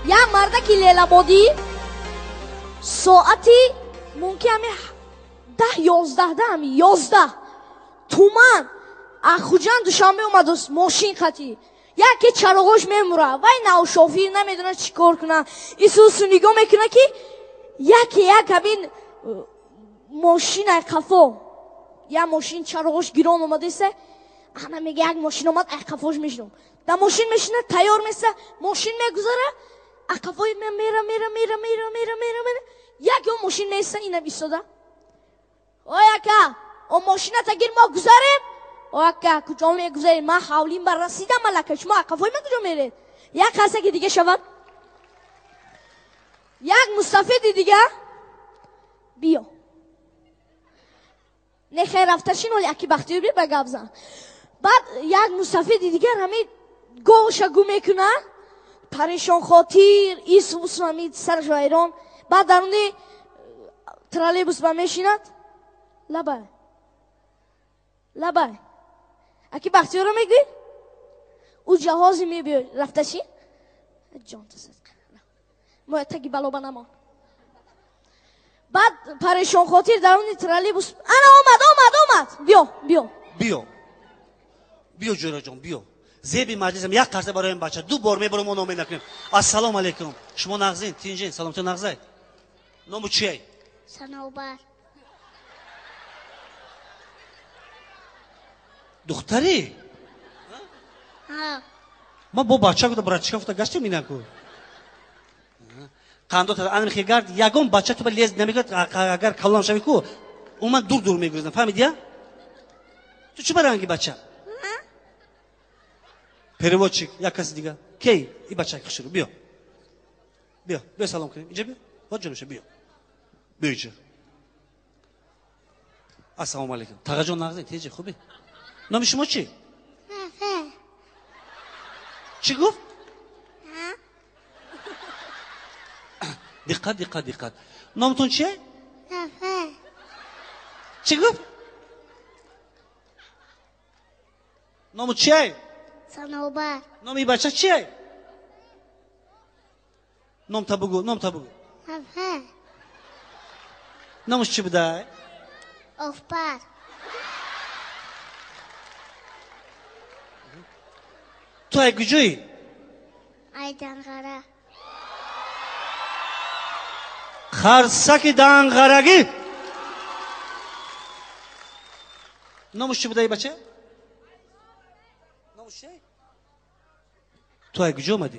یک مرده که لیلابادی ساعتی ممکن همی 10-11 همی 11 تومن اخوجان دوشنبه اومد و ماشین خطی یکی چراغاش میموره وای نوشافی نمیدونه چی کار کنه ایسوسو نگاه میکنه که یک همین ماشین قفا یا ماشین چراغاش گیران اومده ایسه انا میگه یک ماشین اومد قفاش میشنم در ماشین میشینه تیار میسه ماشین میگذاره قفای میره یک اون ماشین نیسته اینه بیستاده او یکا اون ماشین تگیر ما گذاریم او یکا کجا میگذاریم ما حولیم بر رسیدم ملکه شما قفای من کجا میرید یک هسته که دیگه شود یک مستفید دیگه بیا نخیر رفتشین ولی اکی بختی بیر بگب زن بعد یک مستفید دیگه همین گوشا گو میکنه پریشان خاطر ایسوس همین سرش ویران بعد در اونی ترالیبوس با میشیند لبه اکی بختی رو میگی او جهازی میبیر رفتشین جان تسد ما تگی بلابا نمان بعد پریشان خاطر در اونی ترالیبوس انا آمد بیا جورا جان بیا زیبی مجلسم یک قرصه برای این بچه دو بار میبرم و نامه نکنیم السلام علیکم شما نغزین تینجین سلامتو نغزای نامو چیه؟ صنوبر دختری؟ ها ما با بچه کده برای چکم فتا گشتیم اینه کو قندو تا انم خیگرد یگون بچه تو با لیز نمیگرد اگر کلام شوی کو اون من دور میگریزم فهمیدی یا؟ تو چه برای بچه؟ переводчик یک کسی دیگه کی این بچه که شروع بیا سلام کنیم اینجا بیا با جلوشه بیا اینجا السلام علیکم تقا جان نغزه تیجه خوبی نام شما چی؟ چی گفت؟ دقت نامتون چیه؟ چی گفت؟ نامو چیه؟ صنوبر نامی بچه چیه؟ نام تا بگو نامش چی بوده؟ افپر تو ای کجایی؟ ای دنغره خرسک دنغرگی نامش چی بوده ای بچه؟ نامش چیه؟ تو ای کجا آمدی؟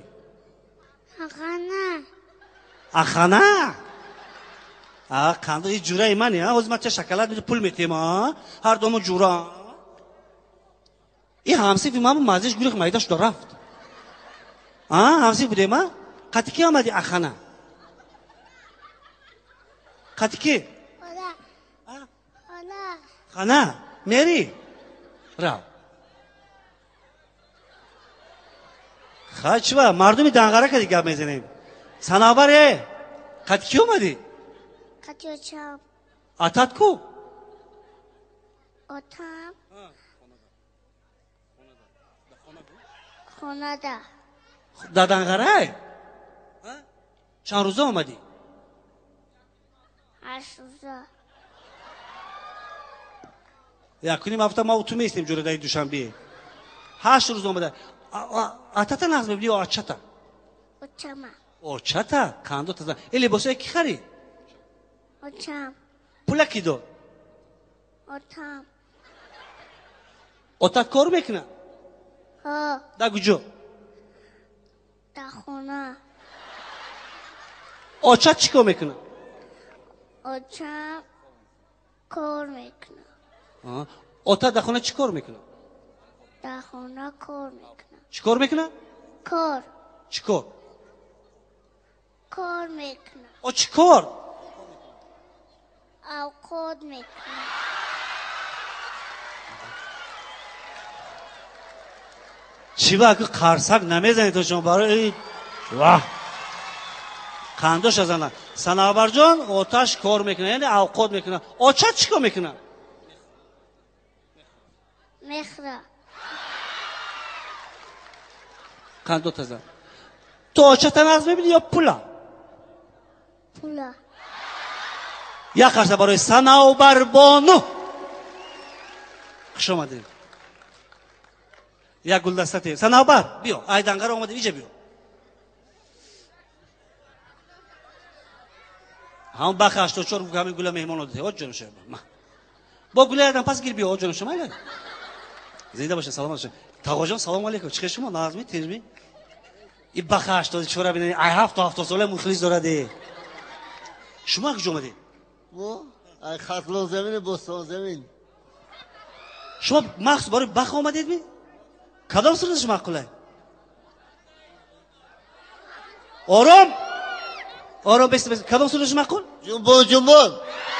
اخانه قنده جوره منی از من چه شکلات پول میتیم هر دومو جورا این همسی فی من مازش گوری خمایداش دو رفت همسی بوده ما قطی کی آمدی اخانه قطی کی خانه میری راو خاچوا مردمی دنگاره که دیگه میزنیم سنابره قطی کی آمدی قطیوچم آتات کو اتم خونه ده دادنگره چند روزه آمدی 8 روزه یکنیم هفته ما تو میستیم جوره دایی دوشنبه 8 روز آمده آتات نغز ببینی آچتا آچتا کندو تزن این لباسه کی خری اتم پولا کی دو اتم آتات کار میکنه ها دا کجا در خونه آچات چی کار میکنه اتم کار میکنه آتات در خونه چی کار میکنه در خونه کار میکنه چی کار میکنه کار چی کار کار میکنه چی کار اوقات میکنه چی با که قرصک نمیزنی تو شما برای واه قندوش ازنن سنابر جان آتش کار میکنه یعنی اوقات میکنه آچات چی کار میکنه میخره قندو تزن تو آچه نظم میبینی یا پولا؟ پولا. یک خرسه برای صنوبر بانو. خوش آمدید. یک گلدسته صنوبر بیا ایدنگر آمده اینجا بیا. همون بخ 84 بگو همین گل مهمان داده آج جان شما با گل ادم پس گیر بیا آج جان شما اینا زنده باشه سلام باشه تاغا جان سلام علیکم چه شما نازمی تیزمی این بخ 84 ببینید ای هفت ساله مخلص داره شما کجا اومدید ما ای خطلو زمین بستان زمین شما مخصوص برای بخ اومدید می کدام سرش معقوله آرام آرام بست کدام سرش معقول جنبان جنبان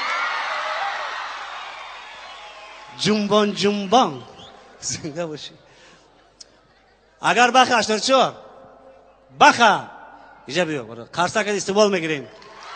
جنبان جنبان زنده باشی اگر بخ 84 بخ اینجا بیا برو قرصا که استقبال میگیریم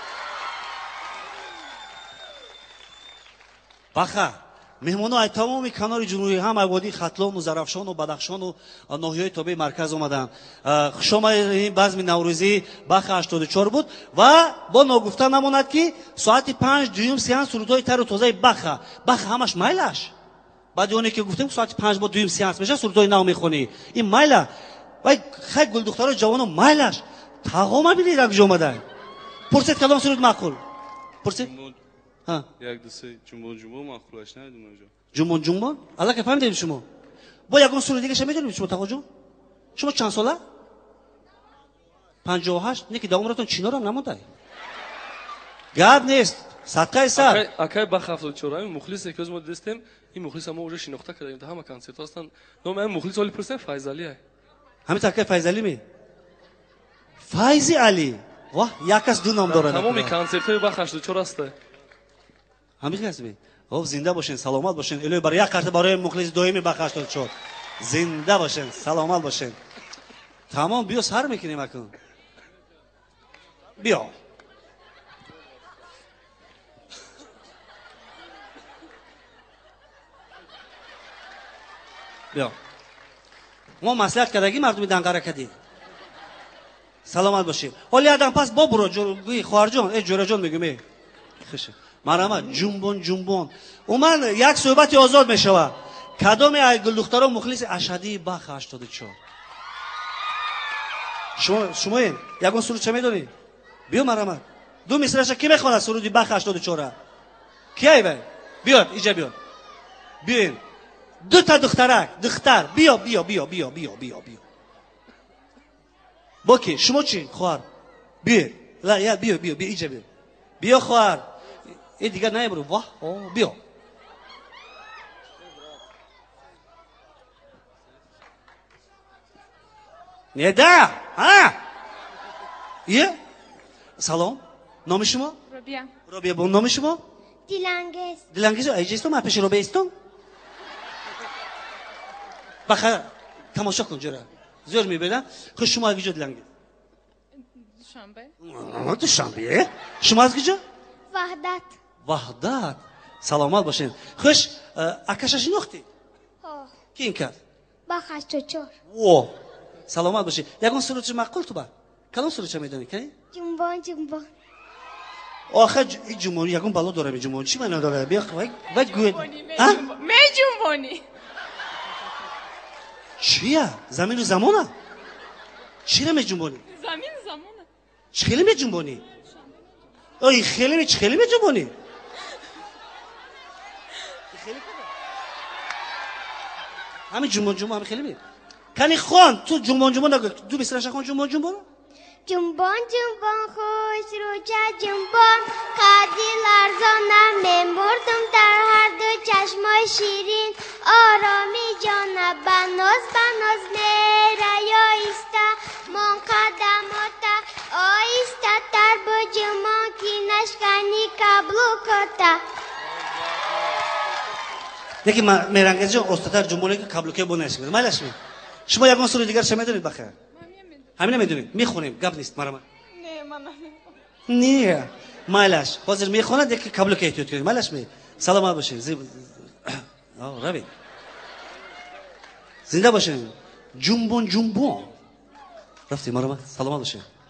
بخ مهمانو ای تمامی کنار جنوبی هم وادی ختلان و زرافشان و بدخشان و ناحیه‌های تابع مرکز اومدن شما این بزم نوروزی بخ 84 بود و با نگفته نماند که ساعت 5 دویم سیان سرودهای تر و تازه بخ همش مایلش بعد اونی که گفتیم ساعت 5 با دویم سیانس میشه سرودهای نو میخونی این مایلا و خیلی گل دخترای جوانو مایلش تاغام ببینید کجا اومدن پرسید کدام سرود معقول پرسید ها یک دو سه جنبان جنبان معقولش ندیدم اونجا جنبان جنبان الله که فهمیدید شما با یگون سرود دیگه میدونید شما تاغا جون شما چند ساله 58 نیکی دامرتون چینا رو هم نمونده گاب نیست صدقه سر اکای با 74 همین مخلص که از ما دستیم این مخلص ما اونجا شناخته کردیم تا همه کنسرت هستن نام این مخلص علی پرسه فایز علی است همین تاکه فایز علی می فایز علی واه یکاس دو نام داره تمام کنسرت های با 84 است همین کسی او زنده باشین سلامت باشین الهی برای یک کارت برای مخلص دویمی با 84 زنده باشین سلامت باشین تمام بیا سر میکنیم اکن بیا بیا ما مصلحت کردگی مردمی دنقره کردی سلامت باشی حالی آدم پس با برو جوی خواهرجان ای جوره جان میگم خشه مرحمت جنبون جنبون اومن یک صحبتی آزاد میشوه کدام ای گل دخترا مخلص اشهدی بخ 84 شما این یگون سرود چه میدونی بیا مرحمت دو مصرش کی میخونه سرودی بخ 84 کی بای بیا اینجا بیا بیا دو تا دختر بیا با کی شما چی خواهر بیا لا یا بیا اینجا بیا خواهر این دیگه نه برو واه بیا ندا ها یه سلام نام شما رابیا بون نام شما دلانگیز ایجاستو ما پیش رابیا استون بخیر تماشا کن جرا زور میبینم خب شما از کجا دلانگیز دوشنبه شما از کجا وحدت سلامت باشین خوش اکشش نختی کی این کرد با 84 او سلامت باشین یکون سرود معقول تو با کدام سرود چه میدونی کی جنبان جنبان آخه این جمهوری یکون بالا داره جمهوری چی معنی داره بیا وای گوید ها می جنبانی چیه زمین و زمانه چی رو می جنبانی زمین زمانه چی خیلی می جنبانی ای خیلی می جنبانی همین جنبان همین خیلی می کنی خان تو جنبان نگو دو بسرش خان جنبان جنبان خوش رو جنبان قدی لرزانم من بردم در هر دو چشمای شیرین آرامی جانب بناز میره یا ایستا من قدماتا آیستا تر با جمان کی نشکنی کبلو کتا یکی میرنگز جان استادر جمهوری که کبلو که بونش میره مالش می شما یکون سوری دیگر چه میدونید بخیر همین میدونید میخونیم گپ نیست مرام نه من نه مالش حاضر میخوند یکی کبلو که احتیاط کنید مالش می سلامت باشین روی زنده باشین جنبون رفتی مرا سلام علیکم